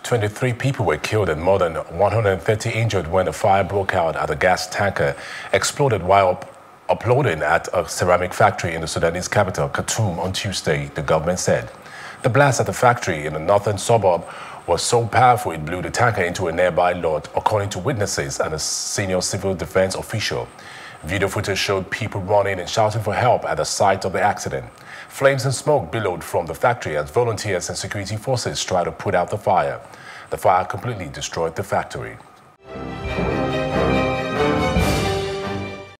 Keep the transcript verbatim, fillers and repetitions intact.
twenty-three people were killed and more than one hundred thirty injured when a fire broke out at a gas tanker exploded while up uploading at a ceramic factory in the Sudanese capital, Khartoum, on Tuesday, the government said. The blast at the factory in the northern suburb was so powerful it blew the tanker into a nearby lot, according to witnesses and a senior civil defense official. Video footage showed people running and shouting for help at the site of the accident. Flames and smoke billowed from the factory as volunteers and security forces tried to put out the fire. The fire completely destroyed the factory.